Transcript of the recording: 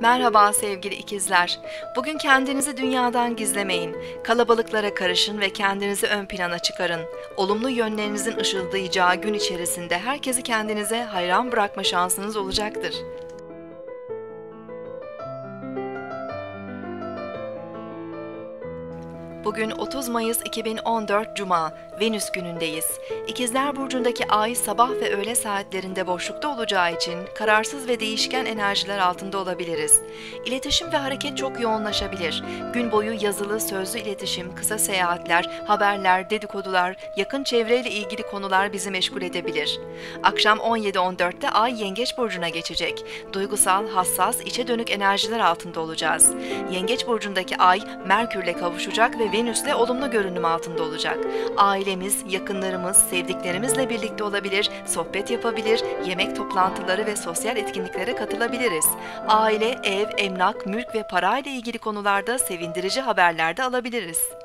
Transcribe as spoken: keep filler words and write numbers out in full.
Merhaba sevgili ikizler. Bugün kendinizi dünyadan gizlemeyin. Kalabalıklara karışın ve kendinizi ön plana çıkarın. Olumlu yönlerinizin ışıldayacağı gün içerisinde herkesi kendinize hayran bırakma şansınız olacaktır. Bugün otuz Mayıs iki bin on dört Cuma, Venüs günündeyiz. İkizler Burcu'ndaki ay sabah ve öğle saatlerinde boşlukta olacağı için kararsız ve değişken enerjiler altında olabiliriz. İletişim ve hareket çok yoğunlaşabilir. Gün boyu yazılı, sözlü iletişim, kısa seyahatler, haberler, dedikodular, yakın çevreyle ilgili konular bizi meşgul edebilir. Akşam on yedi on dörtte ay Yengeç Burcu'na geçecek. Duygusal, hassas, içe dönük enerjiler altında olacağız. Yengeç Burcu'ndaki ay Merkür'le kavuşacak ve Venüs'le olumlu görünüm altında olacak. Ailemiz, yakınlarımız, sevdiklerimizle birlikte olabilir, sohbet yapabilir, yemek toplantıları ve sosyal etkinliklere katılabiliriz. Aile, ev, emlak, mülk ve parayla ilgili konularda sevindirici haberler de alabiliriz.